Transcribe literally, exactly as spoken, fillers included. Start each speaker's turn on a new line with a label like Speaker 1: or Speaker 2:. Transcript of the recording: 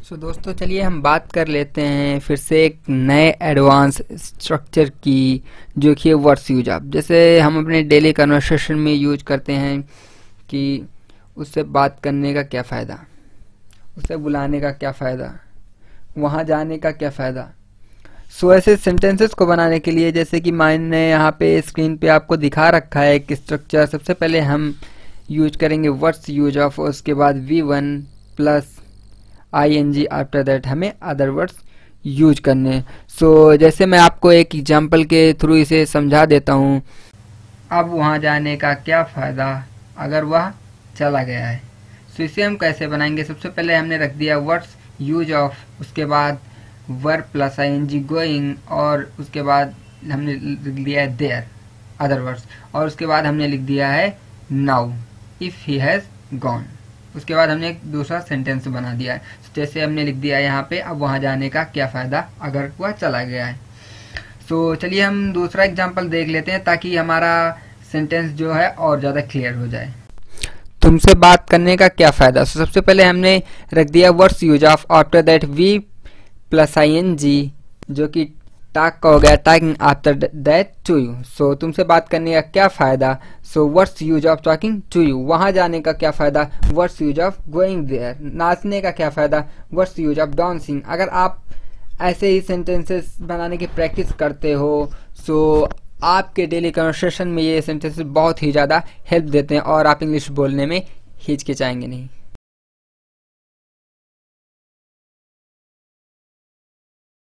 Speaker 1: सो so, दोस्तों चलिए हम बात कर लेते हैं फिर से एक नए एडवांस स्ट्रक्चर की, जो कि वर्ड्स यूज अप। जैसे हम अपने डेली कन्वर्सेशन में यूज करते हैं कि उससे बात करने का क्या फ़ायदा, उसे बुलाने का क्या फ़ायदा, वहाँ जाने का क्या फ़ायदा। सो so, ऐसे सेंटेंसेस को बनाने के लिए, जैसे कि मैंने यहाँ पे स्क्रीन पे आपको दिखा रखा है एक स्ट्रक्चर। सबसे पहले हम यूज करेंगे वर्ड्स यूज ऑफ, उसके बाद V one plus I N G, after that हमें अदर वर्ड्स यूज करने। सो so, जैसे मैं आपको एक एग्जांपल के थ्रू इसे समझा देता हूँ। अब वहाँ जाने का क्या फ़ायदा अगर वह चला गया है। सो so, इसे हम कैसे बनाएंगे। सबसे पहले हमने रख दिया वर्ड्स यूज ऑफ, उसके बाद verb plus I N G going, और उसके बाद हमने लिख दिया है देयर अदर वर्ड्स, और उसके बाद हमने लिख दिया है now if he has gone. उसके बाद हमने एक दूसरा सेंटेंस बना दिया है, जैसे हमने लिख दिया है यहाँ पे, अब वहाँ जाने का क्या फ़ायदा अगर वह चला गया है। सो so, चलिए हम दूसरा एग्जांपल देख लेते हैं ताकि हमारा सेंटेंस जो है और ज़्यादा क्लियर हो जाए। तुमसे बात करने का क्या फ़ायदा। so, सबसे पहले हमने रख दिया words use of, after that V plus I N G, जो कि टाक का हो गया, talking after that to you. So तुमसे बात करने का क्या फ़ायदा। So words use of talking to you. वहाँ जाने का क्या फ़ायदा, words use of going there. नाचने का क्या फ़ायदा, वर्ड्स यूज ऑफ डांसिंग। अगर आप ऐसे ही सेंटेंसेस बनाने की प्रैक्टिस करते हो, सो आपके डेली कन्वर्सेशन में ये सेंटेंसेस बहुत ही ज़्यादा हेल्प देते हैं और आप इंग्लिश बोलने में हिचकिचाएंगे नहीं।